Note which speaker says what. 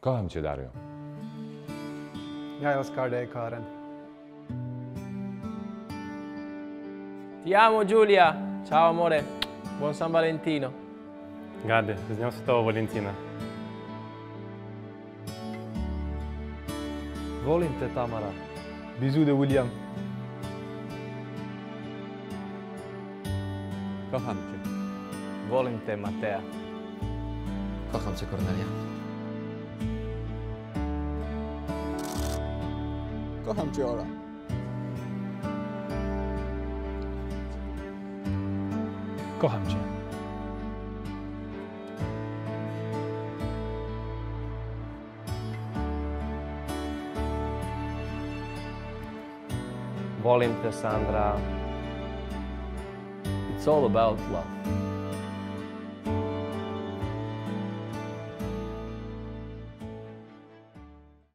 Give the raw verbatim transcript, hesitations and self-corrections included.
Speaker 1: Kocham cię, Dario.
Speaker 2: Jag älskar dig, Karen.
Speaker 3: Ti amo, Giulia. Ciao, amore. Buon San Valentino.
Speaker 4: Gabi, с Днем Святого Валентина.
Speaker 2: Volim te, Tamara. Bisous de William.
Speaker 1: Kocham cię.
Speaker 3: Volim te, Matea.
Speaker 5: Kocham cię, Kornelia.
Speaker 6: Kocham cię, Ola.
Speaker 2: Kocham cię.
Speaker 3: Volim te, Sandra. It's all about love.